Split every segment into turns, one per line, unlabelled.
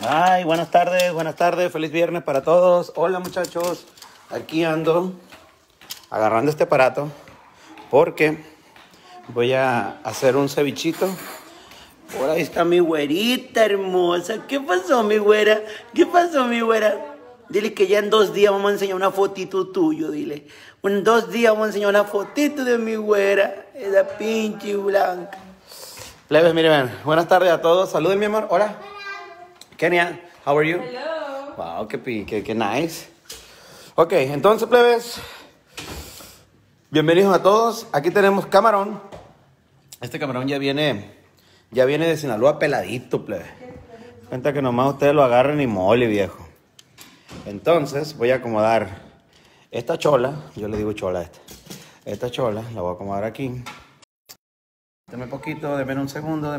Ay, buenas tardes, feliz viernes para todos. Hola muchachos, aquí ando agarrando este aparato porque voy a hacer un cevichito. Por ahí está mi güerita hermosa. ¿Qué pasó, mi güera? ¿Qué pasó, mi güera? Dile que ya en 2 días vamos a enseñar una fotito tuyo, dile. En 2 días vamos a enseñar una fotito de mi güera. Esa pinche blanca. Plebes, miren, buenas tardes a todos. Saluden, mi amor. Hola. Kenia, how are you?
Hello.
Wow, qué nice. Ok, entonces, plebes, bienvenidos a todos. Aquí tenemos camarón. Este camarón ya viene de Sinaloa peladito, plebe. Cuenta que nomás ustedes lo agarren y mole, viejo. Entonces, voy a acomodar esta chola. Yo le digo chola a esta. Esta chola la voy a acomodar aquí. Deme poquito, denme un segundo.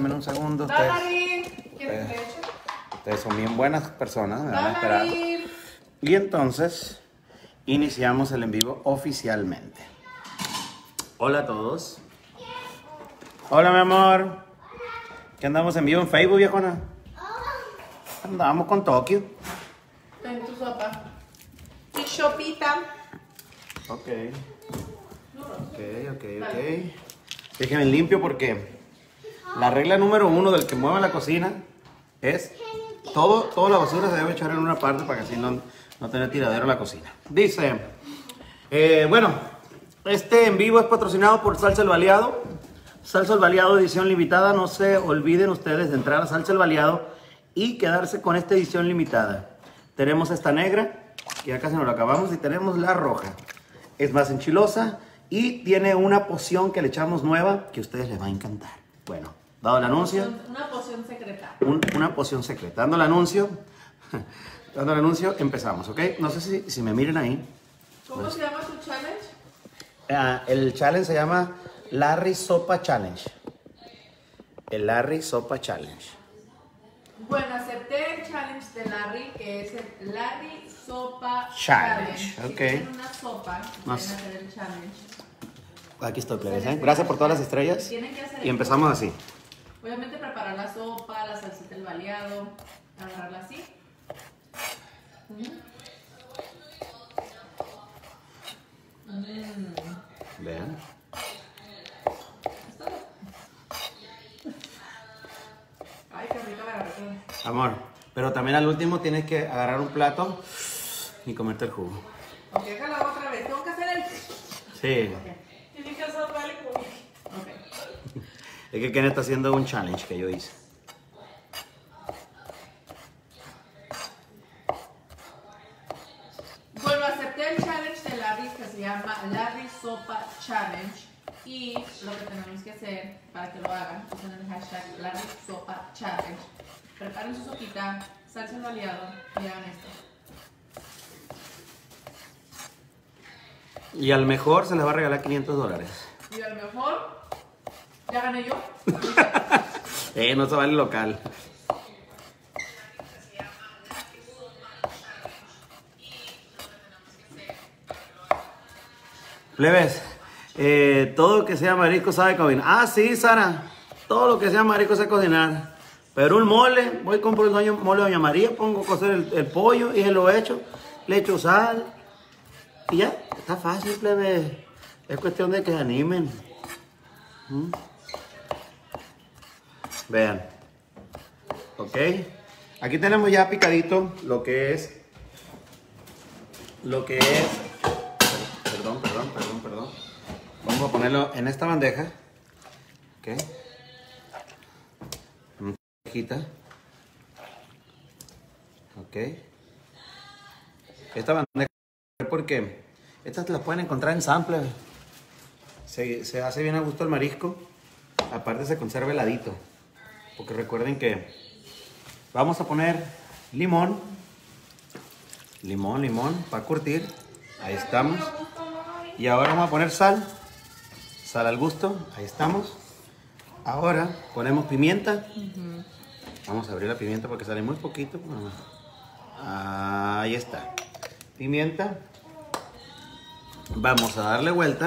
Ustedes son bien buenas personas, me van a esperar. Y entonces, iniciamos el en vivo oficialmente. Hola a todos. Hola, mi amor. ¿Qué andamos en vivo en Facebook, viejona? Andamos con Tokio.
En tu sopa. Y sopita.
Ok. Déjenme limpio porque la regla número 1 del que mueva la cocina es toda la basura se debe echar en una parte para que así no tener tiradero en la cocina. Dice, bueno, este en vivo es patrocinado por Salsa El Baleado. Salsa El Baleado edición limitada. No se olviden ustedes de entrar a Salsa El Baleado y quedarse con esta edición limitada. Tenemos esta negra, que ya casi nos la acabamos, y tenemos la roja. Es más enchilosa y tiene una poción que le echamos nueva que a ustedes les va a encantar. Bueno, dado el anuncio.
Una poción secreta.
Una poción secreta. Dando el anuncio, empezamos, ¿ok? No sé si me miren ahí.
¿Cómo se llama tu challenge?
El challenge se llama Larry Sopa Challenge. El Larry Sopa Challenge.
Bueno, acepté el challenge de Larry, que es el Larry Sopa
Challenge.
Challenge.
Ok.
Si tienen una sopa,
No
pueden
sé.
hacer el challenge.
Aquí estoy, plebes, ¿eh? Gracias por todas las estrellas.
Tienen que hacer
Y empezamos así.
Obviamente preparar la sopa, la salsita del baleado, agarrarla así.
Vean.
Ay, qué rico la verdad.
Amor, pero también al último tienes que agarrar un plato y comerte el jugo.
Ok, déjala otra vez. Tengo que hacer el...
Sí.
Tienes que hacer vale conmigo. Ok.
Es que Ken está haciendo un challenge que yo hice.
Bueno, acepté el challenge de Larry que se llama Larry Sopa Challenge. Y lo que tenemos que hacer para que lo hagan, usen el hashtag Larry Sopa Challenge. Preparen su sopita, salsa al baleado y hagan esto.
Y al mejor se les va a regalar $500.
Y a lo mejor ya gané yo.
No se vale local. Plebes, todo lo que sea marisco sabe cocinar. Ah, sí, Sara. Todo lo que sea marisco sabe cocinar. Pero un mole, voy a comprar un mole de Doña María, pongo a cocer el pollo y se lo echo. Le echo sal. Y ya, está fácil, plebe. Es cuestión de que se animen. Vean. Ok. Aquí tenemos ya picadito lo que es. Perdón. Vamos a ponerlo en esta bandeja. Ok. Una cajita. Ok. Esta bandeja, porque estas las pueden encontrar en sample. Se hace bien a gusto el marisco. Aparte se conserva heladito. Porque recuerden que vamos a poner limón para curtir. Ahí estamos. Y ahora vamos a poner sal al gusto. Ahí estamos. Ahora ponemos pimienta. Vamos a abrir la pimienta porque sale muy poquito. Ahí está. Pimienta. Vamos a darle vuelta.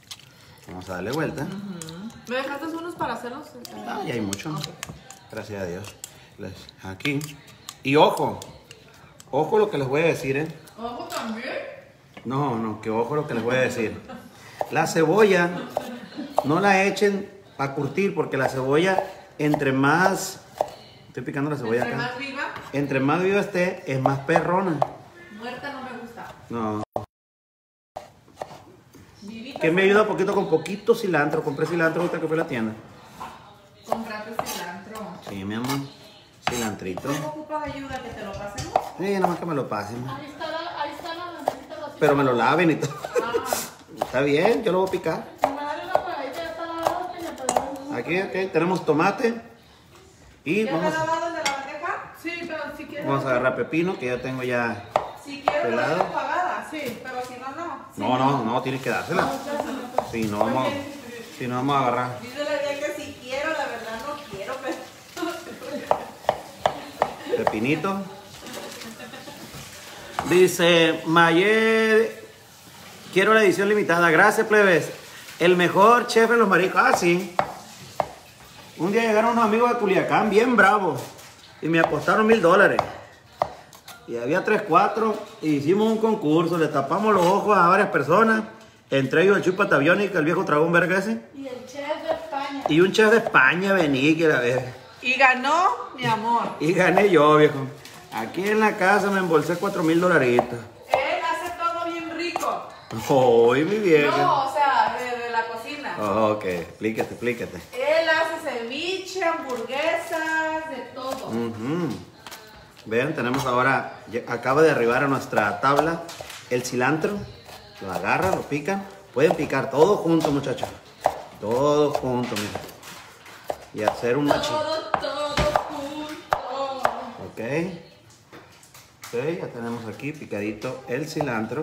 ¿Me dejaste unos para hacerlos?
Ah, ya hay mucho.
Okay.
Gracias a Dios. Aquí. Y ojo lo que les voy a decir, ¿eh?
¿Ojo también?
No, que ojo lo que les voy a decir. La cebolla, no la echen a curtir, porque la cebolla, entre más... Estoy picando la cebolla
Entre
acá.
más viva,
Entre más viva esté, es más perrona.
muerta no me gusta.
No.
Vivita.
Que me ayuda un poquito con poquito cilantro. Compré cilantro ahorita que fue a la tienda.
Comprate cilantro.
Sí, mi amor. Cilantrito.
¿Cómo ocupas ayuda que te lo pasemos?
Sí, nada más que me lo pasen.
Ahí está la bandejita vacía.
Pero me lo laven y todo.
Ah,
Está bien, yo lo voy a picar.
Me dale una paradita, ya está lavada, que ya está lavada.
Aquí, ok, tenemos tomate. Y
¿ya
vamos,
está lavado el de la bandeja?
Sí, pero si quieres.
vamos a agarrar pepino, que ya tengo ya.
Si quiero que la
Pelado.
dejo pagada, sí, pero si no, no.
No, tienes que dársela. Si no, vamos a agarrar.
Dice la idea que si quiero, la verdad no quiero, pero...
Pepinito. Dice Mayer, quiero la edición limitada. Gracias, plebes. El mejor chef en los mariscos. Ah, sí. Un día llegaron unos amigos de Culiacán bien bravos y me apostaron $1000. Y había 3, 4 y hicimos un concurso. Le tapamos los ojos a varias personas, entre ellos el Chupa Tabiónica, el viejo dragón verga ese,
Y el chef de España.
y un chef de España vení, que la vez.
Y ganó mi amor.
Y gané yo, viejo. Aquí en la casa me embolsé $4000.
Él hace todo bien rico.
¡Ay, mi vieja!
No, o sea, de la cocina.
Ok, explícate.
Él hace ceviche, hamburguesas, de todo.
Ujú. Vean, tenemos ahora, acaba de arribar a nuestra tabla el cilantro. Lo agarran, lo pican. Pueden picar todo junto, muchachos. Todo junto, mira. Y hacer un machín.
Todo junto.
Ok. Ok, ya tenemos aquí picadito el cilantro.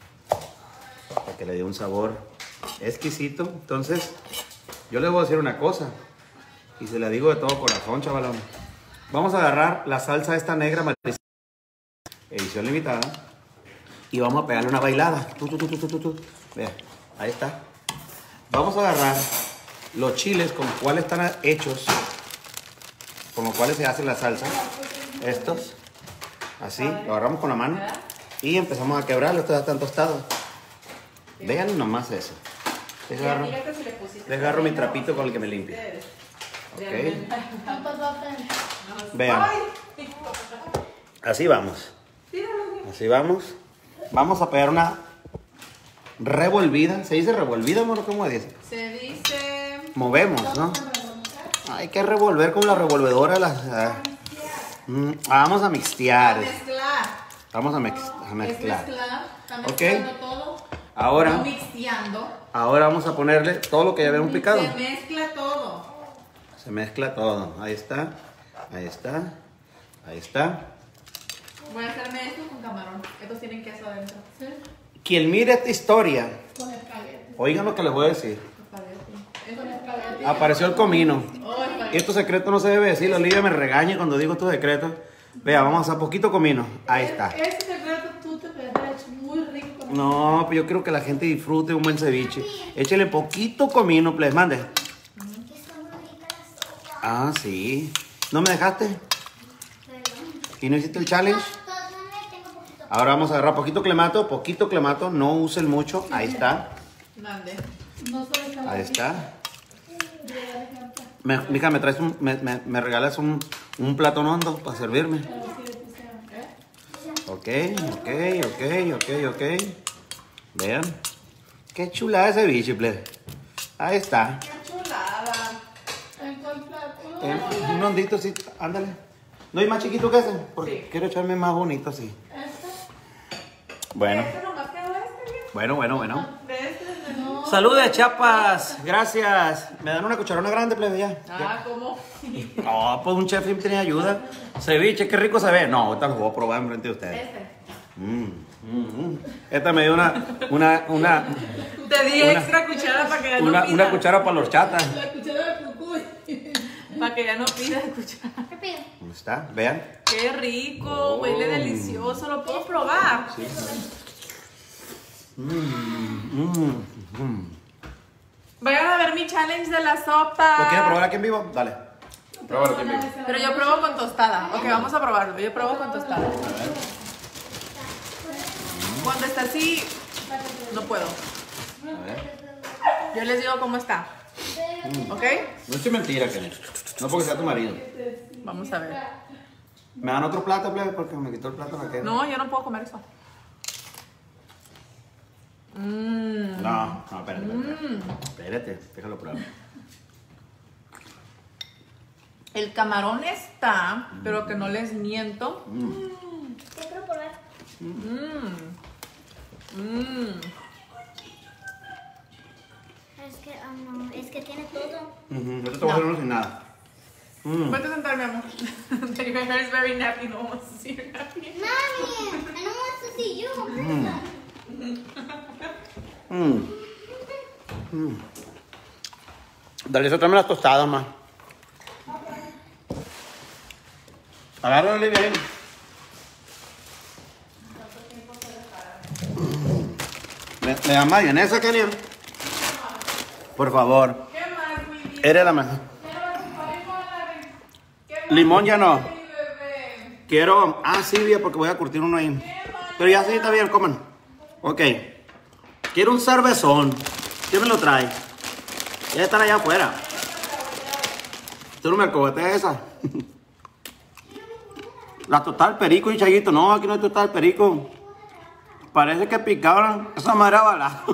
Para que le dé un sabor exquisito. Entonces, yo les voy a decir una cosa. Y se la digo de todo corazón, chavalón. Vamos a agarrar la salsa esta negra mariscada, edición limitada, y vamos a pegarle una bailada. Vean, ahí está. Vamos a agarrar los chiles con los cuales están hechos, con los cuales se hace la salsa. Estos, así, lo agarramos con la mano y empezamos a quebrarlo. Estos ya están tostados. Vean nomás eso. Les agarro mi trapito con el que me limpie. Ok.
¿Cuántos dotes?
Vean. Así vamos. Así vamos. Vamos a pegar una revolvida. ¿Se dice revolvida, amor? ¿Cómo dice?
Se dice...
Movemos, ¿no? Hay que revolver con la revolvedora. Vamos a mixtear.
Mezclar.
Vamos a
Es
mezclar.
mezclar. Está
Ok.
mezclando todo.
Ahora,
No mixteando.
ahora vamos a ponerle todo lo que ya habíamos picado.
Se mezcla todo.
Se mezcla todo. Ahí está. Ahí está. Ahí está.
Voy a hacerme esto con camarón. Estos tienen queso adentro.
Sí,
Quien mire esta historia,
con espagueti.
oigan lo que les voy a decir.
Espagueti.
Con espagueti.
Apareció el comino.
Oh, espagueti.
Estos secretos no se debe decir. Olivia me regaña cuando digo estos secretos. Vea, vamos a hacer poquito comino. Ahí está.
Ese secreto tú te puedes haber hecho muy rico. Con
No, pues yo quiero que la gente disfrute un buen ceviche. Échale poquito comino, please. Mande. Ah, sí. ¿No me dejaste? ¿Y no hiciste el challenge? Ahora vamos a agarrar poquito clamato, no usen mucho. Ahí está.
Mande.
No se le
Ahí está. Mija, me traes me regalas un platón hondo para servirme. Ok. Vean. Qué chulada ese bicho, plebe. Ahí está.
Qué chulada.
¿En cuál plato?
Un hondito, sí, ándale. ¿No hay más chiquito que ese? Porque
Sí.
quiero echarme más bonito así.
¿Este?
Bueno,
Este nomás quedó este, bien.
bueno.
De este, de...
No.
Saludos, Chiapas. Gracias. ¿Me dan una cucharona grande, plebe, ya?
Ah, ¿cómo?
No, pues un chef siempre tiene ayuda. Ceviche, qué rico se ve. No, ahorita lo voy a probar enfrente de ustedes. Esta me dio una
Te di extra cuchara para que ya no pida.
una cuchara para los chatas.
La cuchara de cucuy.
Para que ya no pida cuchara.
¿Dónde está? Vean.
Qué rico, huele delicioso. ¿Lo puedo probar?
Sí.
Vayan a ver mi challenge de la sopa.
¿Lo quieren probar aquí en vivo? Dale. Pruébalo también.
Pero yo pruebo con tostada. Ok, vamos a probarlo. Yo pruebo con tostada. Cuando está así, no puedo.
A ver.
Yo les digo cómo está. ¿Ok?
No es mentira, Kenny. No porque sea tu marido.
Vamos a ver.
¿Me dan otro plato, plebe? Porque me quitó el plato la que.
No, yo no puedo comer eso.
No, espérate. Espérate, déjalo probar.
El camarón está, pero que no les miento.
Yo quiero probar. Es que tiene todo.
Yo te voy a hacer uno sin nada.
Vete a sentar, mi amor. Your hair is very nappy. No one wants to see your nappy.
Mommy, I don't want to see you.
Dale, eso tráeme las tostadas, ma. Agárralo, Olivia. Ahí. ¿Me da mayonesa, Kenny? Por favor.
¿Qué más, mi vida?
Eres la mejor.
¿Qué más?
Limón ya no.
Mi bebé?
Quiero... Ah, sí, bien, porque voy a curtir uno ahí. Pero ya sí, está bien, coman. Ok. Quiero un cervezón. ¿Quién me lo trae? Ya están allá afuera. ¿Tú no me alcogoteas esa? La total perico y chayito. No, aquí no hay total perico. Parece que picaron esa madre bala.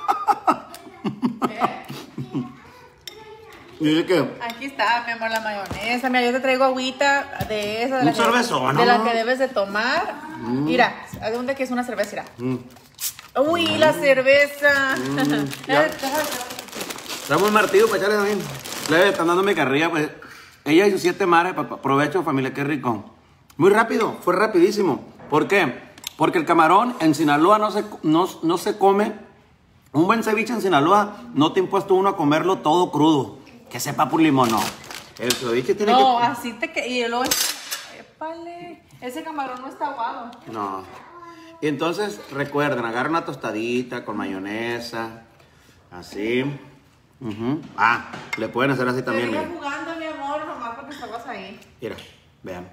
Y dice que...
Aquí está, mi amor, la mayonesa. Mira, yo te traigo agüita de esa. De
Un cervezón,
de la
¿no?
que debes de tomar. Mira, ¿a dónde que es una cerveza? Mira. Uy, la cerveza.
Ya. Traemos un martillo para echarle también. Le están dándome carrilla, pues. Ella y sus 7 mares, provecho, familia, qué rico. Muy rápido, fue rapidísimo. ¿Por qué? Porque el camarón en Sinaloa no se come. Un buen ceviche en Sinaloa no te ha impuesto uno a comerlo todo crudo. Que sepa por limón, no. El ceviche tiene
No,
que...
así te que. Y luego. Épale. Ese camarón no está aguado.
No. Y entonces, recuerden, agarra una tostadita con mayonesa. Así. Ah, le pueden hacer así también,
Te
miren.
jugando, mi amor, nomás porque estabas ahí.
Mira, vean.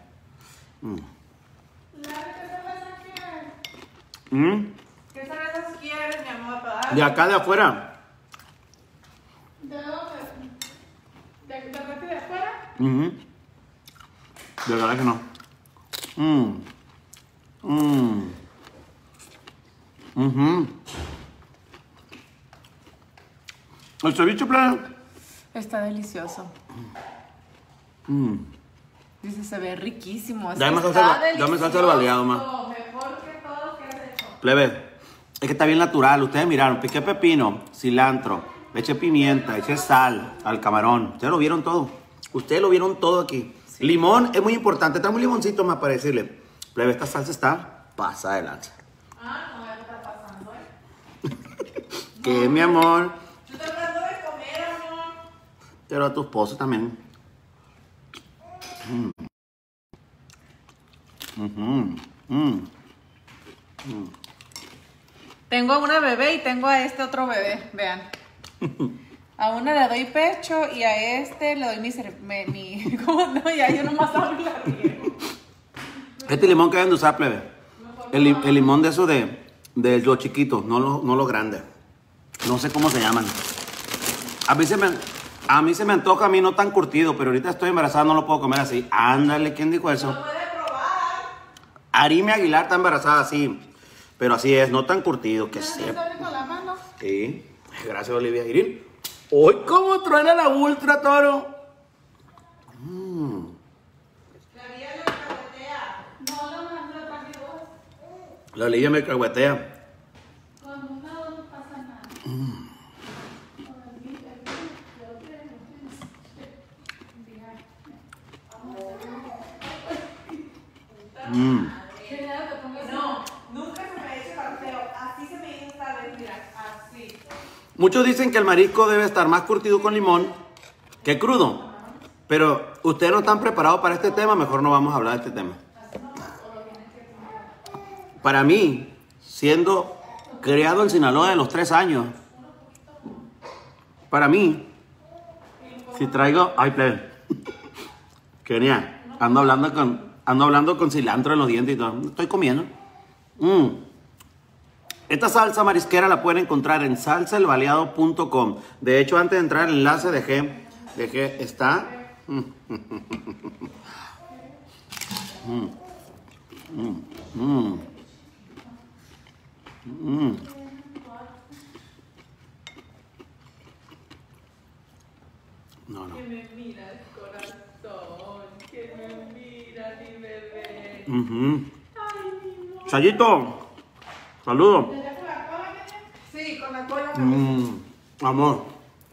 ¿Qué cervezas quieres, mi amor? Para
De acá de afuera.
¿De dónde? ¿De repente de afuera?
De verdad que no. El ceviche, plano.
Está delicioso. Dice, se ve riquísimo.
Dame
Está
salsa al baleado, ma.
Mejor que todo lo que has hecho.
Plebe, es que está bien natural. Ustedes miraron, piqué pepino, cilantro, le eché pimienta, eché sal al camarón. Ustedes lo vieron todo. Ustedes lo vieron todo aquí. Sí. Limón es muy importante. Trae un limoncito más para decirle. Plebe, esta salsa está pasada de lanza.
No, ya está pasando,
¿Qué, mi amor?
Yo estoy tratando de comer, amor.
Pero a tu esposo también.
Tengo a una bebé y tengo a este otro bebé, vean. A una le doy pecho y a este le doy mi ¿cómo no? Ya yo nomás hablo y la riego.
Este limón que deben de usar, plebe. El limón de eso de los chiquitos, no los grandes. No sé cómo se llaman. A mí se me antoja, a mí no tan curtido, pero ahorita estoy embarazada, no lo puedo comer así. Ándale, ¿quién dijo eso?
Lo puede probar.
Arime Aguilar está embarazada así, pero así es, no tan curtido, que
¿No
sepa.
está con la mano?
Sí, gracias Olivia Irín. ¡Uy, cómo truena la ultra, toro!
La vida le cabotea.
No, la traje dos.
La Olivia me caguetea.
Con una o no pasa nada.
No, nunca se me ha hecho tan feo. Así se me hizo esta vez, mira, así.
Muchos dicen que el marisco debe estar más curtido con limón que crudo. Pero ustedes no están preparados para este tema, mejor no vamos a hablar de este tema. Para mí, siendo criado en Sinaloa de los 3 años, para mí, si traigo... Ay, plebe. Kenia, ando hablando con cilantro en los dientes y todo. Estoy comiendo. Esta salsa marisquera la pueden encontrar en salsaelbaleado.com. De hecho, antes de entrar al enlace dejé está. No.
Que me miras, corazón. Que me miras, mi bebé.
Chayito, saludos.
Sí, con la cola.
Amor.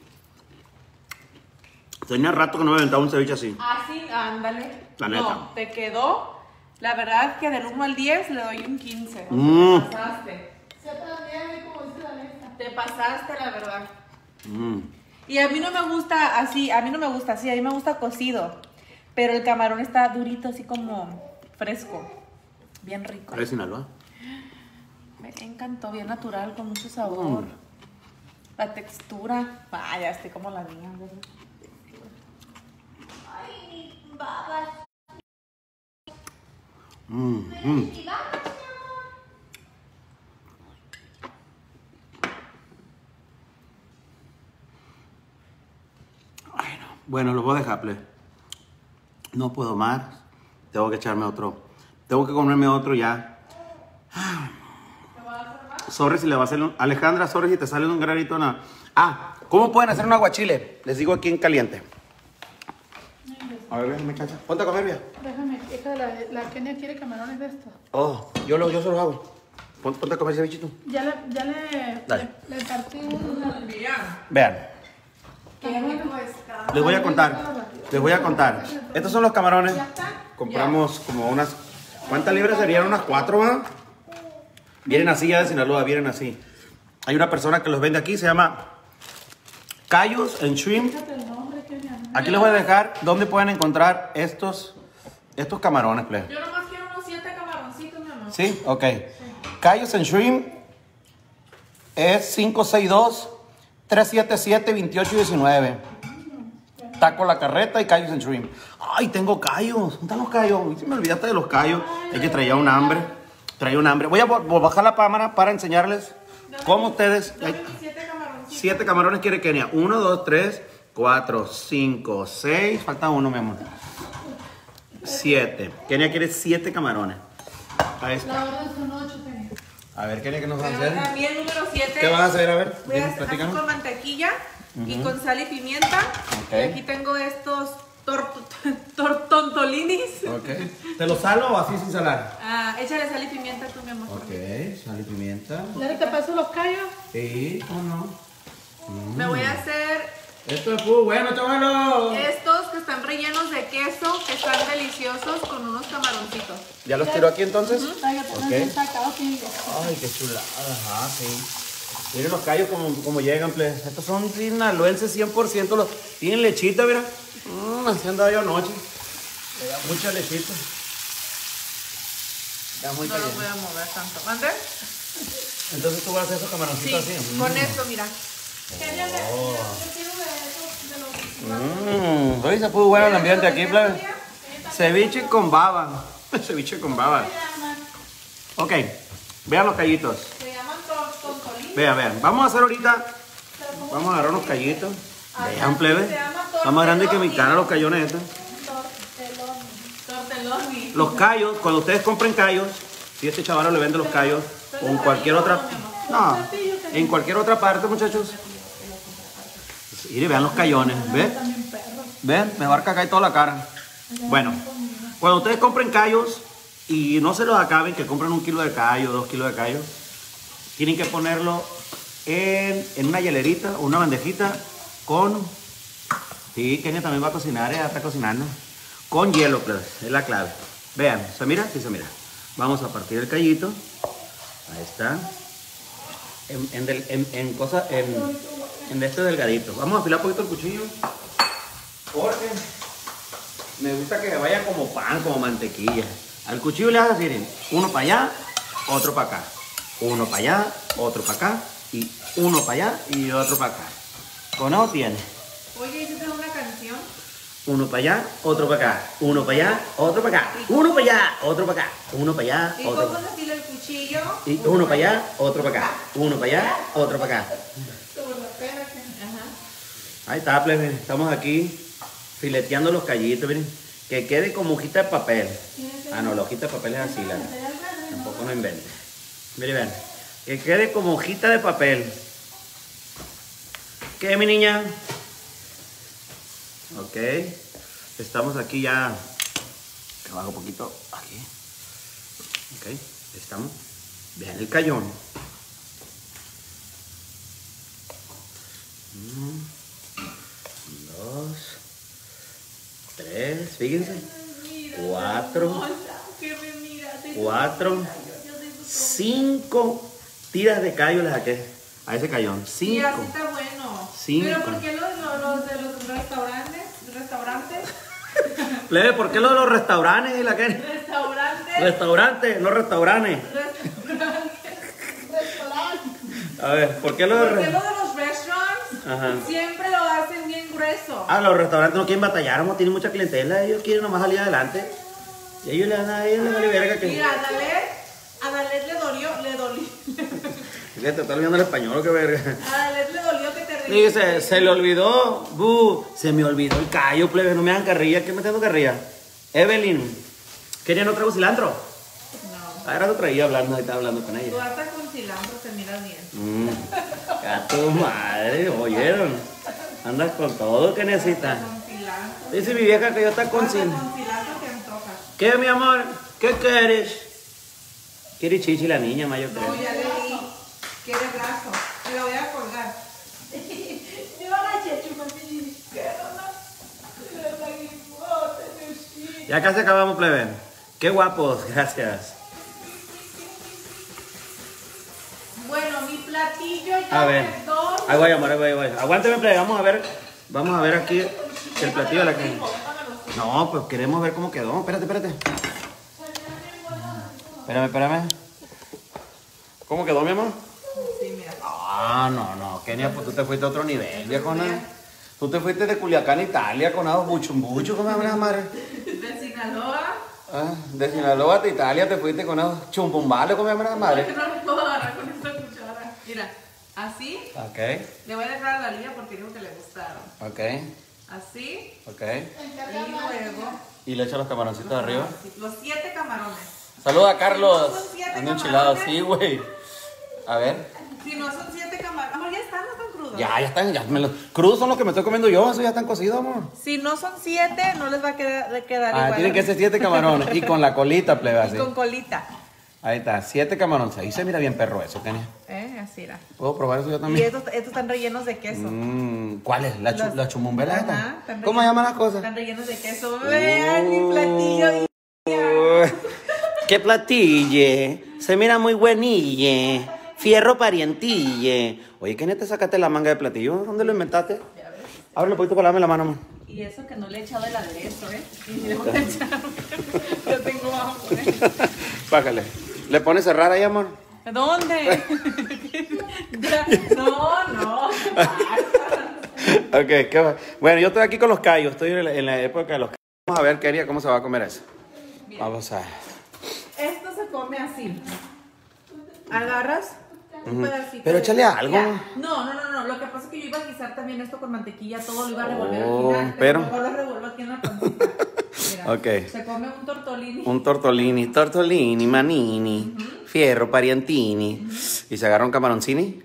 Tenía rato que no me aventaba un ceviche así.
Así, ándale.
La neta.
No, te quedó. La verdad que del 1 al 10 le doy un 15. O sea, te pasaste.
Se también, como dice la letra.
Te pasaste, la verdad. Y a mí no me gusta así, a mí me gusta cocido. Pero el camarón está durito, así como fresco. Bien rico.
¿Eres Sinaloa?
Me encantó, bien natural, con mucho sabor. La textura. Vaya, estoy como la mía.
Ay, babas.
Bueno, los voy a dejar, ple. No puedo más. Tengo que echarme otro. Tengo que comerme otro ya. Sorry si le va a hacer un... Alejandra, sorry si te sale un granito. No. ¿Cómo pueden hacer un aguachile? Les digo aquí en caliente. A ver, muchacha. Ponte a comer, bien.
Déjame, es que la Kenia quiere camarones de estos.
Oh, yo se los hago. Ponte a comer ese bichito.
Ya le partí una.
Vean.
Qué rico está.
Les voy a contar. Estos son los camarones. Compramos como unas... ¿Cuántas libras serían? Unas 4, ¿verdad? Vienen así ya de Sinaloa, vienen así. Hay una persona que los vende aquí, se llama Cayos and Shrimp. Aquí les voy a dejar dónde pueden encontrar estos camarones, play.
Yo nomás quiero unos 7 camaroncitos, mi amor.
¿Sí? Ok. Cayos and Shrimp es 562-377-2819. Taco La Carreta y Cayos and Shrimp. ¡Ay, tengo callos! ¿Dónde están los callos? Si me olvidaste de los callos. Es que traía un hambre. Voy a bajar la cámara para enseñarles cómo ustedes... 7 camarones quiere Kenia. 1, 2, 3, 4, 5, 6. Falta uno, mi amor. 7. Kenia quiere 7 camarones. Ahí está.
La orden son 8, Kenia.
A ver, Kenia, ¿qué nos vas a
Pero
hacer?
también número 7.
¿Qué vas a hacer? A ver,
Voy a
dime,
hacer
platícanos.
con mantequilla y con sal y pimienta.
Ok.
Y aquí tengo estos tortontolinis.
Ok. ¿Te lo salo o así sin salar?
Échale sal y pimienta tú, mi amor.
Ok, sal y pimienta.
¿Ya te paso los callos?
Sí, ¿o no?
Me voy a hacer
Esto es muy bueno, chavalo.
estos que están rellenos de queso, que están deliciosos con unos camaroncitos.
¿Ya los tiro aquí entonces?
Ay, yo tengo bien sacado, Kenia.
Ay, qué chulada. Ajá, sí. Miren los callos como llegan, please. Estos son sinaloenses 100%. Tienen lechita, mira. Así andaba yo anoche. Le da mucha lechita. Ya muy
No los
caliente.
voy a mover tanto. ¿Mande?
Entonces tú vas a hacer esos
Sí,
camaroncitos así.
con esto, mira.
Kenia, yo quiero de esos, de los...
Hoy se puso bueno el ambiente aquí, plebe. Ceviche con baba. Ceviche con baba. Ok, vean los callitos.
Se llaman tortontolinis.
Vean. Vamos a hacer ahorita. Vamos a agarrar unos callitos. Vean, plebe. Está más grande que mi cara los callones estos.
Tortelloni.
Los callos, cuando ustedes compren callos, si este chaval le vende los callos, o en cualquier otra. No, en cualquier otra parte, muchachos. Y vean los callones, ¿ven? ¿Ven? Me marca acá y toda la cara. Bueno, cuando ustedes compren callos y no se los acaben, que compren 1 kilo de callo, 2 kilos de callo, tienen que ponerlo en una hielerita o una bandejita con... Sí, Kenia también va a cocinar, ella está cocinando. Con hielo, plebe, es la clave. Vean, ¿se mira? Sí, se mira. Vamos a partir el callito. Ahí está. En este delgadito. Vamos a afilar un poquito el cuchillo. Porque me gusta que vaya como pan, como mantequilla. Al cuchillo le haces así, miren, uno para allá, otro para acá. Uno para allá, otro para acá. Y uno para allá y otro para acá. Con eso tiene.
Oye, ¿hiciste una canción?
Uno para allá, otro para acá. Uno para allá, otro para acá. Uno para allá, otro para acá. Uno para allá,
¿Y
otro
cómo
para acá.
se fila el cuchillo?
Y uno para allá, otro para acá. Uno para allá, otro para acá.
Como la pera que... Ajá.
Ahí está, plebe. Estamos aquí fileteando los callitos, miren. Que quede como hojita de papel. Ah, no, la hojita de papel es así, tampoco no inventen. Miren, vean. Que quede como hojita de papel. ¿Qué, mi niña? Ok. Estamos aquí ya. Que bajo un poquito. Aquí. Ok. Estamos. Vean el cayón. Dos. Tres. Fíjense. Cuatro. Cuatro. 5 tiras de callo le saqué a ese cayón. 5.
Y así está bueno.
5.
Pero ¿por qué los de los restaurantes?
Plebe, ¿por qué lo de los restaurantes y la que? Restaurantes, no restaurantes. A ver, ¿por qué lo de
¿Por qué lo de los restaurants?
Ajá.
Siempre lo hacen bien grueso.
Ah, los restaurantes no quieren batallar, no tienen mucha clientela, ellos quieren nomás salir adelante. Y ellos les vale verga que.
Mira, a Dalet le dolió.
¿Qué te está olvidando el español, qué verga?
A Dalet le dolió que te
Dice, se le olvidó, se me olvidó el callo, plebe, no me hagan carrilla, ¿qué me está dando carrilla? Evelyn, ¿querían no traigo cilantro?
No.
Ahora lo traía hablando, ahí estaba hablando con ella.
Tú hasta con cilantro te miras bien.
A tu madre, ¿oyeron? Andas con todo que necesitas.
Con cilantro.
Dice mi vieja que yo está con
Hasta
cilantro.
con cilantro te antojas.
¿Qué, mi amor? ¿Qué quieres? Quiere chichi la niña, ma, yo creo.
No, ya leí. Quiere brazo. Te lo voy a colgar.
Ya casi acabamos, plebe. Qué guapos, gracias.
Bueno, mi platillo ya
A ver.
es dos.
Ahí voy, amor, ahí voy. Aguánteme, plebe, vamos a ver aquí el platillo de la que. No, pues queremos ver cómo quedó. Espérate. Espérame. ¿Cómo quedó, mi amor?
Sí, mira.
Ah, no, Kenia, pues tú te fuiste a otro nivel, viejona. Tú te fuiste de Culiacán, Italia, con algo buchumbucho, ¿cómo me madre?
De Sinaloa.
Ah, de Sinaloa a Italia te fuiste con algo chumpumbalo, ¿cómo me madre?
Que no lo puedo agarrar con esta cuchara. Mira, así.
Ok,
Le voy a dejar a la liga porque dijo que le gustaron.
ok,
Así.
ok.
Y luego.
Y le echo los camaroncitos de arriba.
Los 7 camarones.
Saluda a Carlos.
Si no son 7
Ando enchilado,
camarones.
sí, güey. A ver.
Si no son 7 camarones. Amor, ya están, no están crudos.
Ya están, crudos son los que me estoy comiendo yo, esos ya están cocidos, amor.
Si no son 7, no les va a quedar igual.
Tienen que ser 7 camarones. Y con la colita, plebe, así.
Y con colita.
Ahí está, 7 camarones. Ahí se mira bien perro eso, Kenia.
Así era.
¿Puedo probar eso yo
Y
también?
estos están rellenos de queso.
¿Cuál es? ¿La chumumbela
Ajá,
esta?
están
¿Cómo se llaman las cosas?
Están rellenos de queso. Vean mi platillo.
Uy, ¡qué platille! Se mira muy buenille. Fierro parientille. Oye, ¿qué neta sacaste la manga de platillo? ¿Dónde lo inventaste? Ábrelo un poquito para darme la mano, amor.
Y eso que no le he echado el aderezo, Y le voy a echar. Yo tengo hambre.
Bájale. ¿Le pones cerrar ahí, amor?
¿Dónde? No.
Ok, qué va. Bueno, yo estoy aquí con los callos. Estoy en la época de los callos. Vamos a ver, Keria, cómo se va a comer eso.
Bien.
Vamos a...
Esto se come así. Agarras un pedacito.
Pero
de-
échale algo.
Ya. No. Lo que pasa es que yo iba a guisar también esto con mantequilla, todo lo iba a revolver
Oh,
al final.
pero-
Mejor lo revuelvo aquí en la pancita. Mira,
Ok.
Se come un tortolini.
Un tortolini, manini, fierro, parientini. Y se agarra un camaroncini.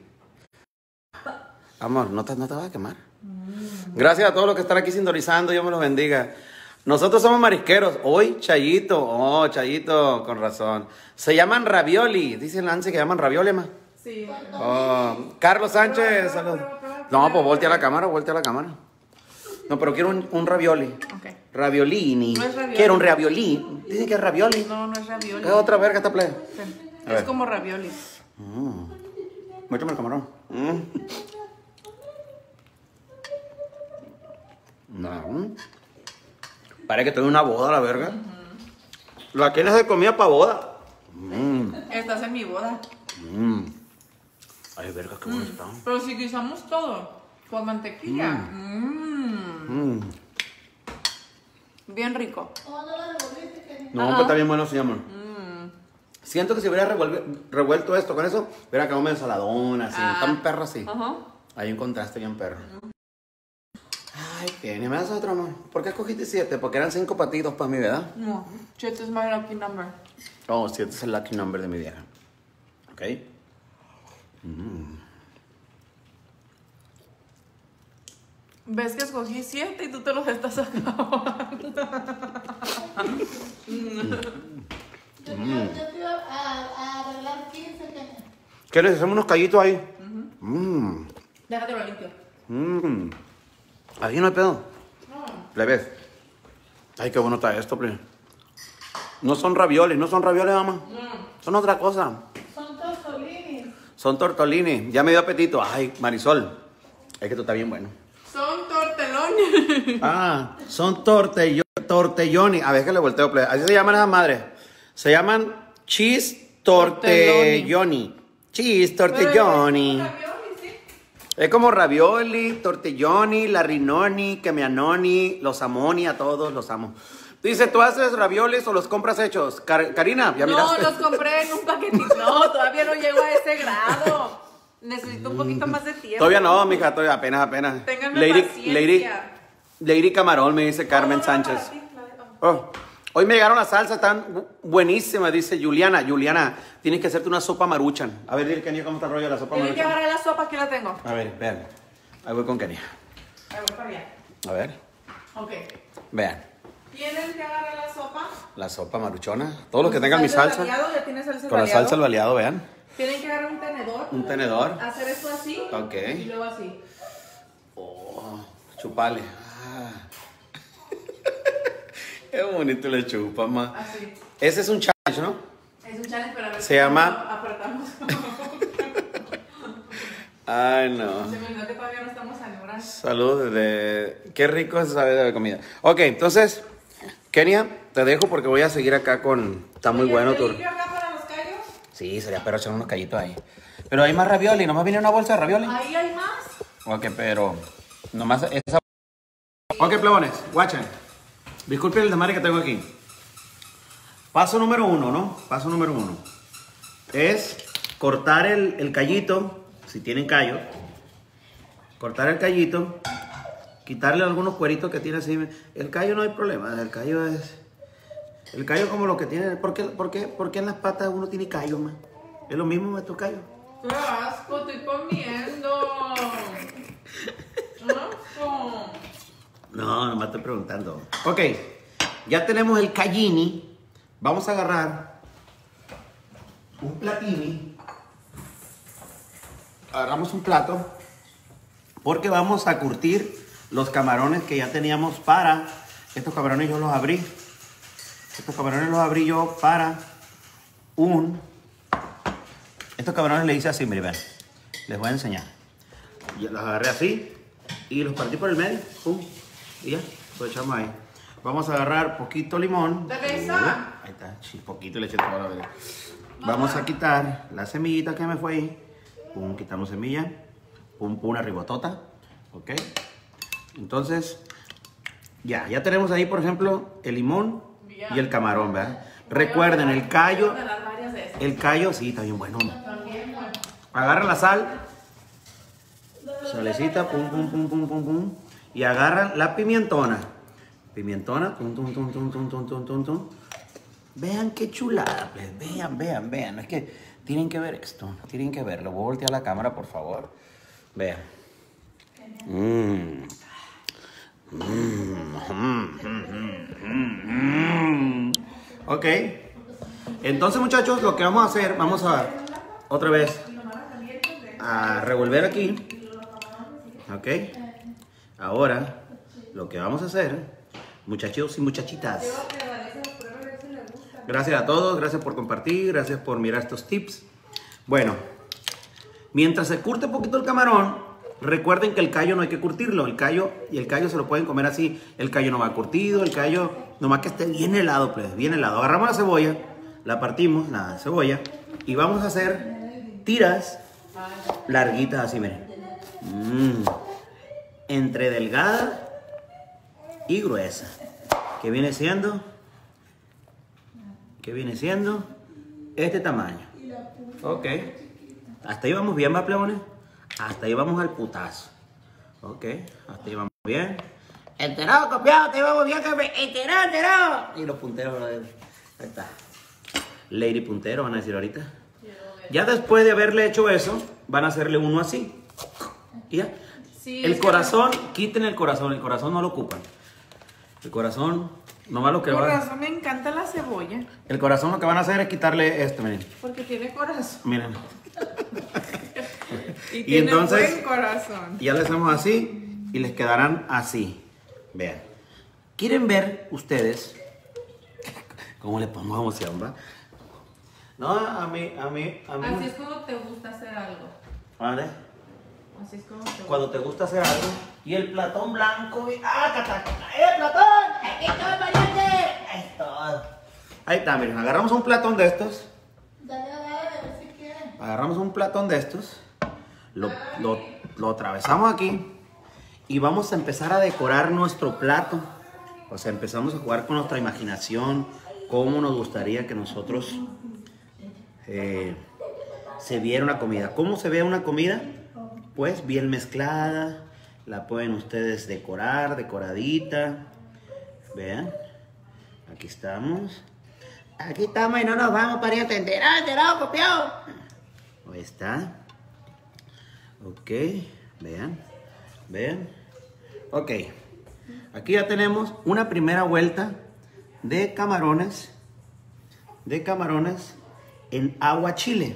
Amor, no te vas a quemar. Gracias a todos los que están aquí sintonizando, Dios me los bendiga. Nosotros somos marisqueros. Hoy, Chayito. Chayito, con razón. Se llaman ravioli. Dicen Nancy que llaman ravioli, ma.
Sí.
Carlos Sánchez, saludos. No, pues voltea la cámara. No, pero quiero un ravioli.
Ok.
Raviolini.
No es ravioli.
Quiero un ravioli. Dicen que es ravioli.
No es ravioli.
¿Qué otra verga esta playa? A
Es
ver.
como ravioli.
Méteme el camarón. No. Parece que estoy en una boda, la verga. La que no se comía para boda.
Estás en mi boda.
Ay, verga, qué bueno está.
Pero si guisamos todo con mantequilla. Bien rico.
¿O no lo revolviste, Kenny?
No, pero está bien bueno, sí, amor. Siento que si hubiera revuelto esto con eso, hubiera quedado medio saladona, así, tan perro así.
Ajá.
Hay un contraste bien perro. Ay, Kenny, ¿me das otro, amor? ¿Por qué escogiste 7? Porque eran 5 patitos para mí, ¿verdad?
No, 7 es my lucky number.
Oh, 7 es el lucky number de mi vieja. Ok.
¿Ves que escogí 7 y tú te los estás acabando?
Yo te iba a arreglar 15, Kenny.
¿Quieres? Hacemos unos callitos ahí.
Déjate lo limpio.
Ahí no hay pedo. Plebes. Ay, qué bueno está esto, plebe. No son ravioles, mamá. Son otra cosa.
Son tortolini.
Son tortolini. Ya me dio apetito. Ay, Marisol. Es que esto está bien bueno.
Son tortelones.
Ah, son tortelloni. A ver que le volteo, plebe. Así se llaman esas madres. Se llaman cheese tortelloni. Cheese tortelloni. Es como ravioli, tortelloni, larrinoni, chemianoni, los amoni, a todos los amo. Dice, ¿tú haces ravioles o los compras hechos? Karina, ya miraste.
No, los compré en un paquetito. No, todavía no llego a ese grado. Necesito un poquito más de tiempo.
Todavía no, mija, todavía apenas.
Ténganme paciencia.
Lady Camarón, me dice Carmen Sánchez. Oh, hoy me llegaron las salsas tan buenísimas, dice Juliana. Juliana, tienes que hacerte una sopa maruchan. A ver, dile, Kenia, ¿cómo está el rollo de la sopa
Tienen que
maruchan?
agarrar la sopa, aquí la tengo.
A ver, vean. Ahí voy con Kenia.
Ahí voy para allá.
A ver,
Ok.
vean.
Tienen que agarrar la sopa.
La sopa maruchona. Todos los que tengan mi salsa.
Ya tienes salsa
Con la
baleado.
salsa al baleado, vean.
Tienen que agarrar un tenedor.
Un tenedor.
Hacer esto así.
Ok.
Y luego así.
Oh, chupale. Ah. Qué bonito le chupa, ma.
Así.
Ese es un challenge, ¿no?
Es un challenge, pero a ver
Se
si
llama-
no apretamos.
Ay, no.
Se me olvidó que todavía no estamos a neural.
Salud de... Qué rico es saber de comida. Ok, entonces, Kenia, te dejo porque voy a seguir acá con... Está muy
Oye,
bueno
¿te
tu...
limpio acá para los callos?
Sí, sería pero echar unos callitos ahí. Pero hay más ravioli, nomás viene una bolsa de ravioli.
Ahí hay más.
Ok, pero... Nomás esa... Ok, plebones, guachen. Disculpen el desmadre que tengo aquí. Paso número 1, ¿no? Paso número 1. Es cortar el callito, si tienen callo. Cortar el callito. Quitarle algunos cueritos que tiene así. El callo no hay problema, el callo es... El callo como lo que tiene... ¿Por qué en las patas uno tiene callo, man? Es lo mismo de tu callo.
¡Qué asco! Estoy comiendo. ¡Asco!
No, nomás estoy preguntando. Ok, ya tenemos el callini. Vamos a agarrar un platini. Agarramos un plato porque vamos a curtir los camarones que ya teníamos para... Estos camarones yo los abrí. Estos camarones los abrí yo para un... Estos camarones le hice así, miren, vean. Les voy a enseñar. Yo los agarré así y los partí por el medio. Pum. Y ya, lo echamos ahí. Vamos a agarrar poquito limón.
Teresa.
Ahí está, poquito y le eché toda la verdad. Vamos a quitar la semillita que me fue ahí. Pum, quitamos semilla. Pum, pum, una ribotota. Ok. Entonces, ya tenemos ahí, por ejemplo, el limón y el camarón, ¿verdad? Recuerden, el callo. El callo, sí, está bien bueno. Agarran la sal. Salecita, pum, pum, pum, pum, pum, pum. Y agarran la pimentona. Pimentona, tum, tum, tum, tum, tum, tum, tum, tum, tum. Vean qué chulada, pues. Vean. Es que tienen que ver esto. Tienen que verlo. Voy a voltear la cámara, por favor. Vean. Ok. Entonces, muchachos, lo que vamos a hacer, vamos a otra vez a revolver aquí. Ok. Ahora, lo que vamos a hacer, muchachos y muchachitas. Gracias a todos, gracias por compartir, gracias por mirar estos tips. Bueno, mientras se curte un poquito el camarón, recuerden que el callo no hay que curtirlo. El callo se lo pueden comer así. El callo no va curtido, el callo nomás que esté bien helado, pues, bien helado. Agarramos la cebolla, la partimos, la cebolla, y vamos a hacer tiras larguitas así, miren. Entre delgada y gruesa. que viene siendo este tamaño. Ok. Hasta ahí vamos bien, ¿va, plebones? Hasta ahí vamos al putazo. Ok, hasta ahí vamos bien. Enterado, copiado, te vamos bien, jefe. Enterado. Y los punteros, ahí está. Lady puntero, van a decir ahorita. Ya después de haberle hecho eso, van a hacerle uno así. Y ya.
Sí,
El corazón, quiten el corazón no lo ocupan. El corazón, nomás lo que
Por
va.
razón me encanta la cebolla.
El corazón lo que van a hacer es quitarle esto, miren.
Porque tiene corazón.
Miren.
Y tiene
entonces,
buen corazón.
ya le hacemos así y les quedarán así. Vean. ¿Quieren ver ustedes cómo le pongo emoción, va? No, a mí.
Así es como te gusta hacer algo.
¿Vale?
Así es como te gusta.
Cuando te gusta hacer algo. Y el platón blanco. ¡El platón! ¡Aquí está, pariente! Ahí está, miren. Agarramos un platón de estos.
Dale, a ver si quieren.
Agarramos un platón de estos. Lo atravesamos aquí. Y vamos a empezar a decorar nuestro plato. O sea, empezamos a jugar con nuestra imaginación. Cómo nos gustaría que nosotros se viera una comida. ¿Cómo se ve una comida? Pues bien mezclada. La pueden ustedes decorar, decoradita. Vean. Aquí estamos. Aquí estamos y no nos vamos, pariente. Enterado, copiado. Ahí está. Ok. Vean. Vean. Ok. Aquí ya tenemos una primera vuelta de camarones. En agua chile.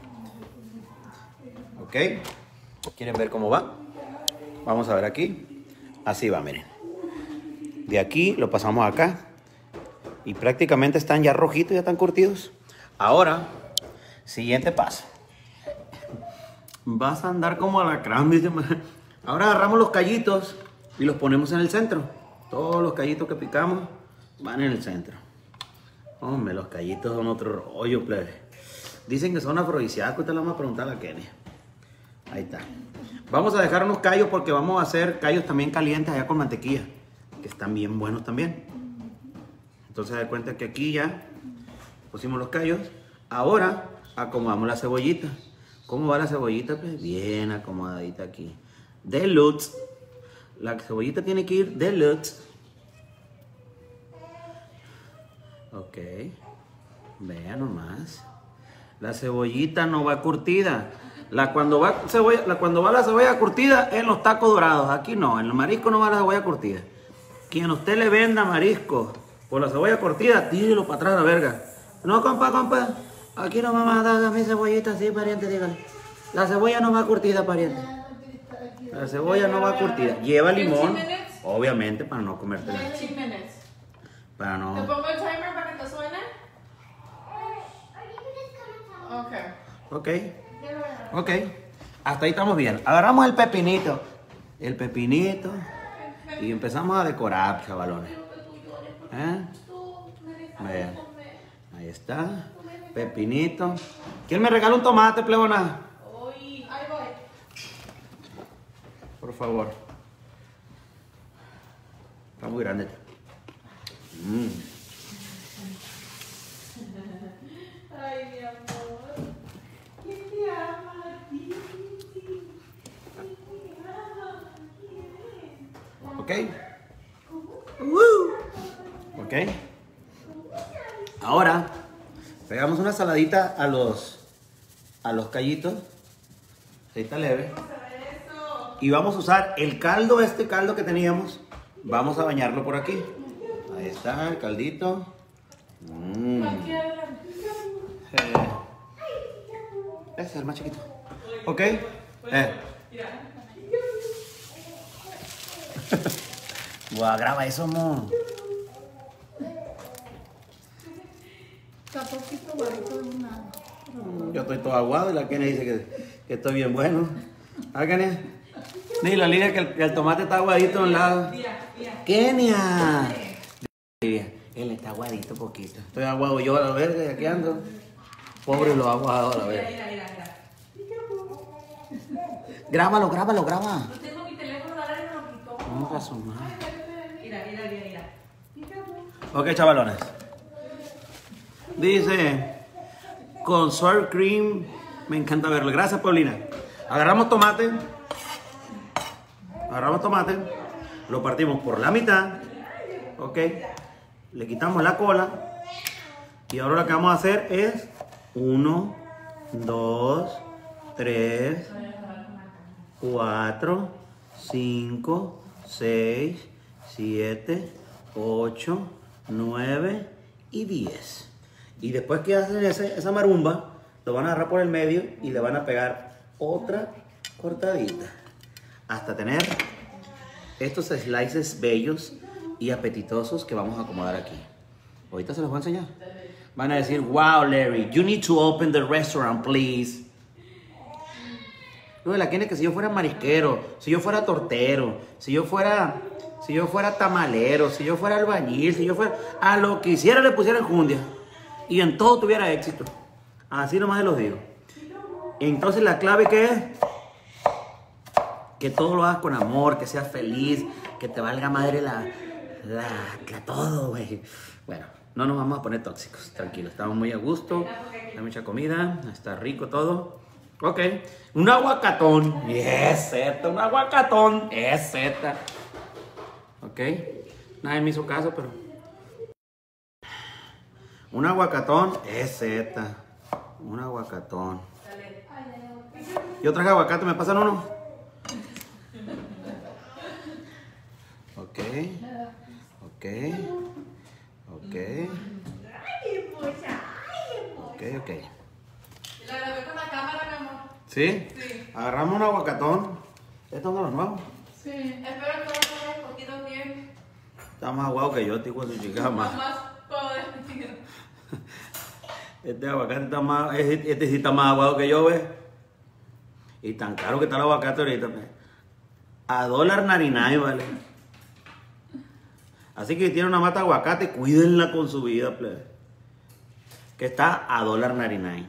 Ok. ¿Quieren ver cómo va? Vamos a ver aquí. Así va, miren. De aquí lo pasamos acá. Y prácticamente están ya rojitos, ya están curtidos. Ahora, siguiente paso. Vas a andar como alacrán, dice. Ahora agarramos los callitos y los ponemos en el centro. Todos los callitos que picamos van en el centro. Hombre, los callitos son otro rollo, plebe. Dicen que son afrodisíacos. Te lo vamos a preguntar a la Kenia. Ahí está. Vamos a dejar unos callos porque vamos a hacer callos también calientes allá con mantequilla. Que están bien buenos también. Entonces, da cuenta que aquí ya pusimos los callos. Ahora acomodamos la cebollita. ¿Cómo va la cebollita? Pues bien acomodadita aquí. Deluxe. La cebollita tiene que ir deluxe. Ok. Vean nomás. La cebollita no va curtida. Cuando va la cebolla curtida es en los tacos dorados. Aquí no, en el marisco no va la cebolla curtida. Quien usted le venda marisco por la cebolla curtida, tírelo para atrás a la verga. No, compa. Aquí no vamos a dar mi cebollita así, pariente, dígale. La cebolla no va curtida, pariente. La cebolla no va curtida. Lleva limón, obviamente, para no comértela.
15 minutes.
Para
¿Te
no...
pongo el timer para que te suene? Ok.
Ok. Hasta ahí estamos bien. Agarramos el pepinito. Y empezamos a decorar, chavalones. Vean. Ahí está. Pepinito. ¿Quién me regala un tomate, plebona?
Ahí voy.
Por favor. Está muy grande.
Ay, mi amor. ¿Quién te ama a ti?
¿Ok? ¿Ok? Ahora, pegamos una saladita a los callitos. Aceita leve. Y vamos a usar el caldo, este caldo que teníamos. Vamos a bañarlo por aquí. Ahí está el caldito. Ese es el más chiquito. ¿Ok? Buah, graba eso, amor.
Está poquito aguadito de un lado.
Yo estoy todo aguado y la Kenia dice que estoy bien bueno. ¿Ah, Kenia? Ni la Lidia que el tomate está aguadito a un lado. ¡Kenia! Lidia, él está aguadito poquito. Estoy aguado yo a la verga y aquí ando. Pobre lo aguado a la verga.
Mira.
Grábalo.
No tengo mi teléfono, dale, me lo quitó.
Vamos a sumar.
Mira.
Ok, chavalones. Dice, con sour cream, me encanta verlo. Gracias, Paulina. Agarramos tomate, lo partimos por la mitad, ok, le quitamos la cola y ahora lo que vamos a hacer es 1, 2, 3, 4, 5, 6, 7, 8, 9 y 10. Y después que hacen esa marumba, lo van a agarrar por el medio y le van a pegar otra cortadita hasta tener estos slices bellos y apetitosos que vamos a acomodar aquí. Ahorita se los voy a enseñar. Van a decir, wow, Larry, you need to open the restaurant, please. Luego la gente que si yo fuera marisquero, si yo fuera tortero, si yo fuera tamalero, si yo fuera albañil, si yo fuera a lo que hiciera le pusiera enjundia y en todo tuviera éxito. Así nomás se los digo. Entonces la clave que es que todo lo hagas con amor, que seas feliz, que te valga madre todo, güey. Bueno, no nos vamos a poner tóxicos, tranquilos, estamos muy a gusto, hay mucha comida, está rico todo. Ok, un aguacatón, es Z, un aguacatón, es Z. Ok, nadie me hizo caso, pero un aguacatón es Z, un aguacatón. Yo traje aguacate, ¿me pasan uno? Ok, ok, ok, ok.
La grabé con la cámara, mi amor.
¿Sí?
Sí.
Agarramos un aguacatón. ¿Estos son los nuevos?
Sí. Espero que todo haya cogido bien.
Está más guau que yo, tipo de su chica más.
Más todo divertido.
Este aguacate está más, este sí está más aguado que yo, ¿ves? Y tan caro que está el aguacate ahorita, ¿ves? A $1.99, vale. Así que si tienen una mata de aguacate, cuídenla con su vida, plebe. Que está a $1.99.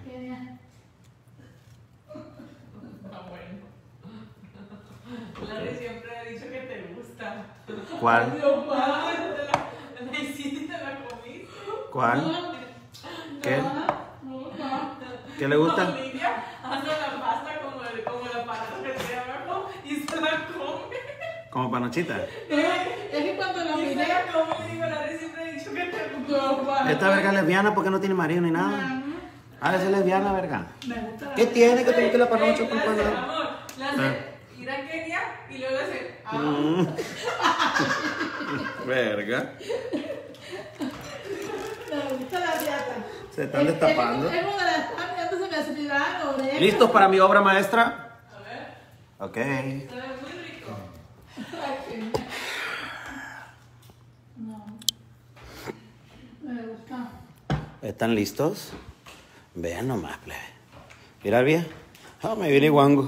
Larry siempre ha dicho que te gusta.
¿Cuál?
La hiciste y te la comiste.
¿Cuál? ¿Qué? ¿Qué le gusta?
Olivia hace la pasta como el aparato que tiene abajo y se la come.
¿Como panochita?
Es que cuando la
Y se
miré,
la come y digo, Larry siempre ha dicho que te gusta.
Esta verga es lesbiana porque no tiene marido ni nada. A veces es lesbiana, verga.
me gusta la
¿Qué tiene que te guste la panocha,
La hace,
compadre?
amor, la hace ir a Kenia y luego hace.
Verga.
Me gusta la riata.
Se están destapando.
Es como de las antes se me aceleraban la oreja.
¿Listos para mi obra maestra?
A ver,
Ok.
sabe muy rico.
No. Me gusta.
¿Están listos? Vean nomás, plebe. Mira bien. Ah, me viene guango.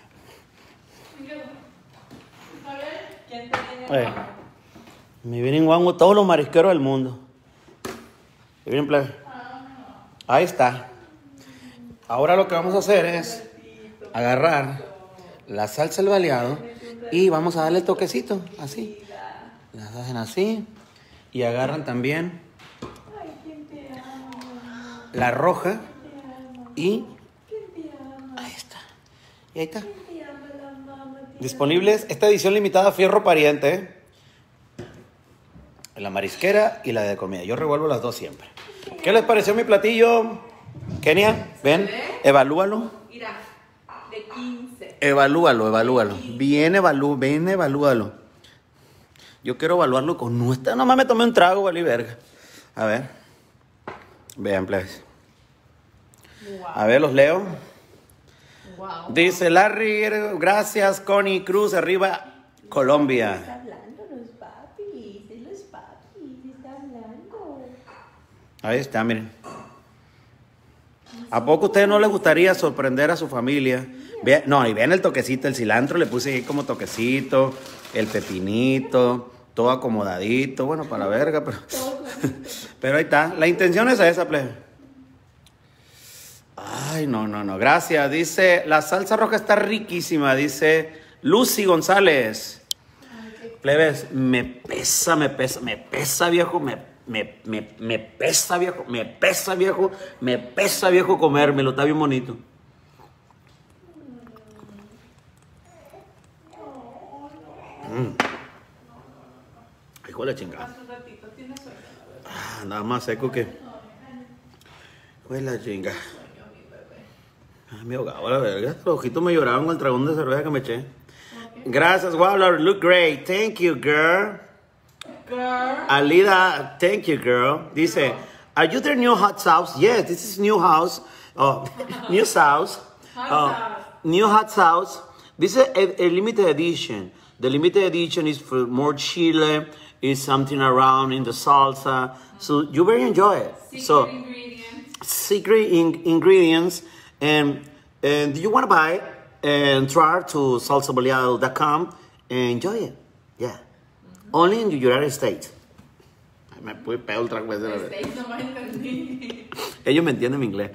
¿Quién te tiene?
Me vienen guango todos los marisqueros del mundo. ¿Me vienen, plebe? Ahí está. Ahora lo que vamos a hacer es agarrar la salsa del baleado y vamos a darle el toquecito, así. Las hacen así y agarran también la roja y ahí está. Y ahí está. Disponibles esta edición limitada Fierro Pariente, ¿eh? La marisquera y la de comida. Yo revuelvo las dos siempre. ¿Qué les pareció mi platillo? Kenia, ven, evalúalo.
Mira, de 15.
Evalúalo. Bien evalúalo. Yo quiero evaluarlo con nuestra. Nomás me tomé un trago, vale verga. A ver. Vean, plebes.
Wow.
A ver, los leo.
Wow.
Dice Larry, gracias, Connie Cruz, arriba, Colombia.
Está hablando los papis, está hablando.
Ahí está, miren. ¿A poco a ustedes no les gustaría sorprender a su familia? No, y vean el toquecito, el cilantro le puse ahí como toquecito, el pepinito, todo acomodadito, bueno, para la verga, pero ahí está. La intención es esa, plebe. Ay, no, gracias. Dice, la salsa roja está riquísima, dice Lucy González. Plebes, me pesa, viejo, me pesa, viejo. Me pesa, viejo. Me pesa, viejo, comérmelo. Está bien bonito. Hijo de la chingada.
Hace un ratito, tienes sueño.
Nada más seco que. Hijo de la chinga. Me ahogaba la verga. Los ojitos me lloraban con el tragón de cerveza que me eché. Gracias, wow, Lord, look great. Thank you, girl.
Girl.
Alida, thank you, girl. Dice, are you their new hot sauce? Yes, this is new house. Oh, new sauce. New hot sauce. This is a limited edition. The limited edition is for more chile, is something around in the salsa. So you very enjoy it.
Secret ingredients.
Secret ingredients. And do you want to buy it? And try to salsabaleado.com and enjoy it. Yeah. Only in the United States. Ay, me pude pegar otra vez de la vez.
No me entendí.
Ellos me entienden mi inglés.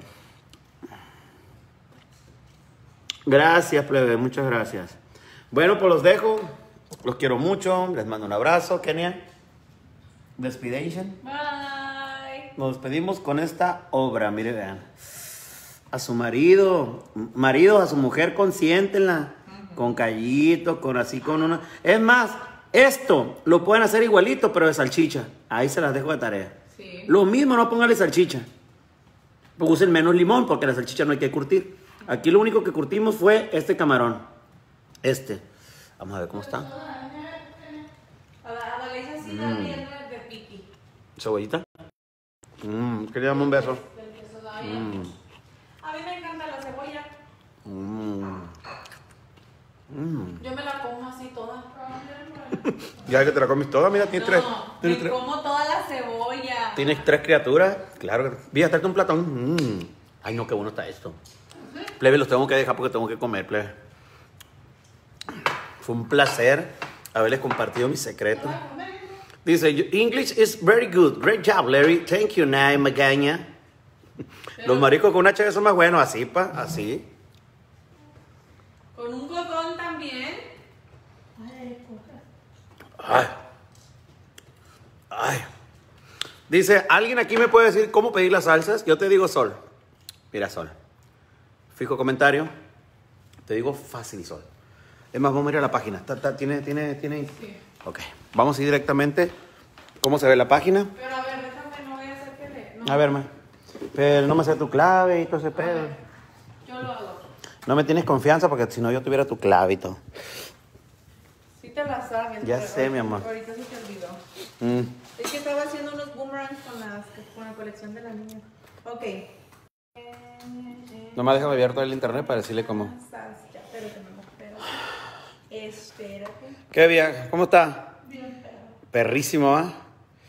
Gracias, plebe. Muchas gracias. Bueno, pues los dejo. Los quiero mucho. Les mando un abrazo, Kenia. Despidation.
Bye.
Nos despedimos con esta obra. Mire, vean. A su marido, a su mujer, consiéntenla. Con callito, con así, con una. Es más, esto lo pueden hacer igualito, pero de salchicha. Ahí se las dejo de tarea.
Sí.
Lo mismo, no póngale salchicha. Usen menos limón, porque la salchicha no hay que curtir. Aquí lo único que curtimos fue este camarón. Vamos a ver cómo está.
A la Leisa sí da bien de piqui.
¿Cebollita? Quería darme un beso.
A mí me encanta la cebolla. Yo me la como así toda.
Ya que te la comes toda, mira, tienes tres.
Me como toda la cebolla.
¿Tienes 3 criaturas? Claro que. Voy a darte un platón. Ay, no, qué bueno está esto. Plebe, los tengo que dejar porque tengo que comer, plebe. Fue un placer haberles compartido mis secretos. Dice, English is very good. Great job, Larry. Thank you, Nay Magaña. Los maricos con HB son más buenos, así, así.
Con un cotón también.
Ay. Dice, ¿alguien aquí me puede decir cómo pedir las salsas? Yo te digo Sol. Mira, Sol. Fijo comentario. Te digo fácil, Sol. Es más, vamos a ir a la página. ¿Tiene?
Sí.
Ok. Vamos a ir directamente. ¿Cómo se ve la página?
Pero a ver, déjame, no voy a hacer que le. No.
A ver, ma. Pero no me sé tu clave y todo ese pedo.
Yo lo hago.
No me tienes confianza porque si no yo tuviera tu clave y todo.
Sí te la sabes.
Ya
pero
sé, mi amor.
Ahorita se te olvidó. Es que estaba haciendo unos boomerangs con la colección de la niña. Ok.
Nomás déjame abierto el internet para decirle cómo.
Ya, espérate, mamá, espérate.
¿Qué bien? ¿Cómo está?
Bien, pero.
Perrísimo, ¿ah?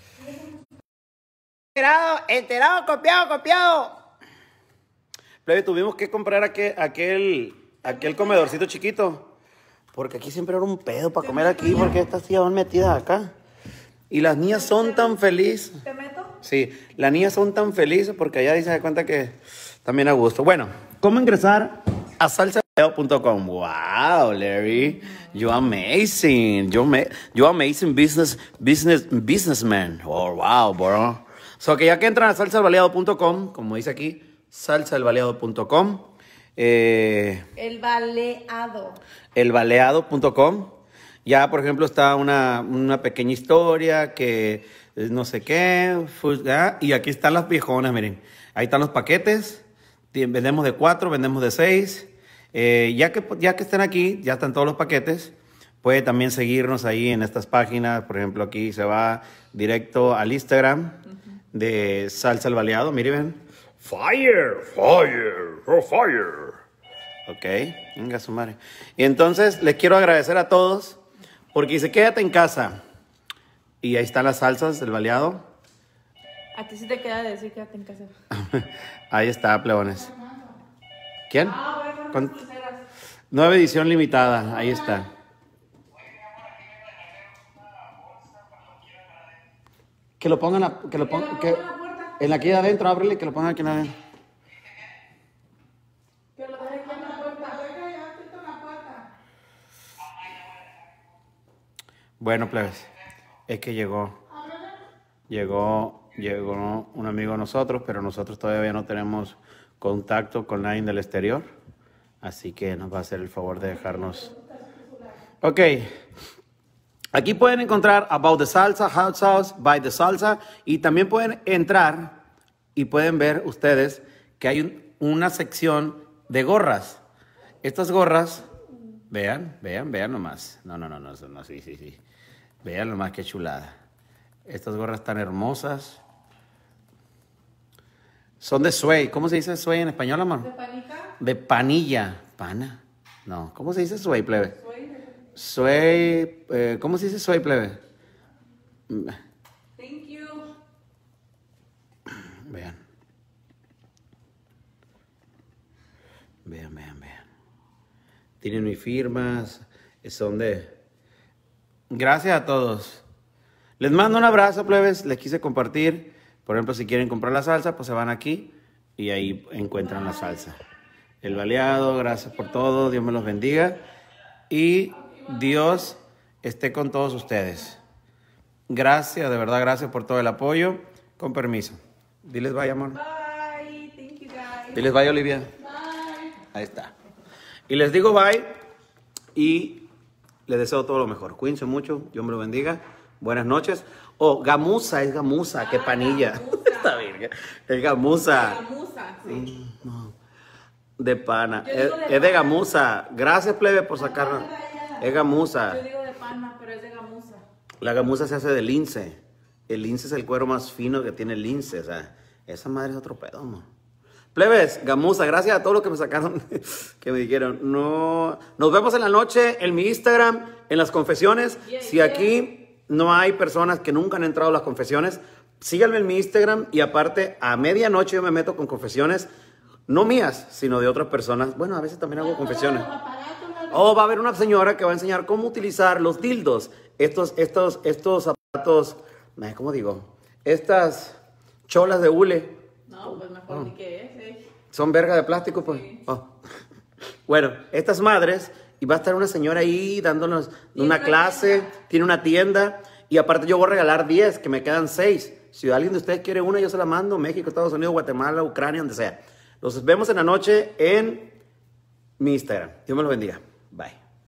Enterado, copiado. Plebe, tuvimos que comprar aquel comedorcito chiquito. Porque aquí siempre era un pedo para comer aquí, porque estas sillas van metidas acá. Y las niñas son tan felices.
¿Te meto?
Sí, las niñas son tan felices porque allá se da cuenta que también a gusto. Bueno, ¿cómo ingresar a salsabaleado.com? Wow, Larry, you're amazing. You're amazing businessman. Oh, wow, bro. So, que ya que entran a salsabaleado.com, como dice aquí, salsabaleado.com.
El baleado.
Elbaleado.com. Ya, por ejemplo, está una pequeña historia que no sé qué. Y aquí están las viejonas, miren. Ahí están los paquetes. Vendemos de 4, vendemos de 6. Ya que estén aquí, ya están todos los paquetes. Puede también seguirnos ahí en estas páginas. Por ejemplo, aquí se va directo al Instagram de Salsa El Baleado. Miren, Fire. Ok, venga su madre. Y entonces les quiero agradecer a todos porque dice, quédate en casa. Y ahí están las salsas del baleado.
A ti sí te queda decir quédate en casa.
Ahí está, plebones. ¿Quién?
Bueno,
Con-
unas pulseras.
Nueva edición limitada, ahí está. Que lo pongan, en la que hay adentro, ábrele, que lo pongan aquí adentro.
Que lo deje aquí en la puerta.
Bueno, plebes, es que llegó. llegó un amigo de nosotros, pero nosotros todavía no tenemos contacto con nadie del exterior. Así que nos va a hacer el favor de dejarnos. Ok. Aquí pueden encontrar About the Salsa, Hot Sauce, By the Salsa. Y también pueden entrar y pueden ver ustedes que hay una sección de gorras. Estas gorras, vean nomás. No, sí. Vean nomás qué chulada. Estas gorras tan hermosas. Son de suede. ¿Cómo se dice suede en español, amor?
¿De panica?
De panilla. ¿Pana? No. ¿Cómo se dice suede, plebe? Suede. ¿Cómo se dice suede, plebe?
Thank you.
Vean. Tienen mis firmas. Son de... Gracias a todos. Les mando un abrazo, plebes. Les quise compartir. Por ejemplo, si quieren comprar la salsa, pues se van aquí y ahí encuentran la salsa. El baleado, gracias por todo. Dios me los bendiga. Y Dios esté con todos ustedes. Gracias, de verdad, gracias por todo el apoyo. Con permiso. Diles bye, amor.
Bye. Thank you, guys.
Diles bye, Olivia.
Bye.
Ahí está. Y les digo bye y les deseo todo lo mejor. Cuídense mucho. Dios me lo bendiga. Buenas noches. Oh, gamuza, es gamuza. Qué panilla.
Gamuza.
Está bien. Es gamuza.
Gamuza, sí.
No. De pana.
Yo digo de
Es de
pana.
gamuza. Gracias, plebe, por sacarla. Es gamuza.
Yo digo de pana, pero es de gamuza.
La gamuza se hace de lince. El lince es el cuero más fino que tiene el lince. O sea, esa madre es otro pedo, amor. Plebes, gamuza, gracias a todos los que me sacaron, que me dijeron. No, nos vemos en la noche en mi Instagram, en las confesiones. Si aquí no hay personas que nunca han entrado a las confesiones, síganme en mi Instagram y aparte a medianoche yo me meto con confesiones, no mías, sino de otras personas. Bueno, a veces también hago confesiones. Oh, va a haber una señora que va a enseñar cómo utilizar los dildos. Estos zapatos, ¿cómo digo? Estas cholas de hule.
No, pues mejor ni que es.
Son verga de plástico, pues.
Sí.
Oh. Bueno, estas madres, y va a estar una señora ahí dándonos una clase, tiene una tienda, y aparte yo voy a regalar 10, que me quedan 6. Si alguien de ustedes quiere una, yo se la mando. México, Estados Unidos, Guatemala, Ucrania, donde sea. Los vemos en la noche en mi Instagram. Dios me los bendiga. Bye.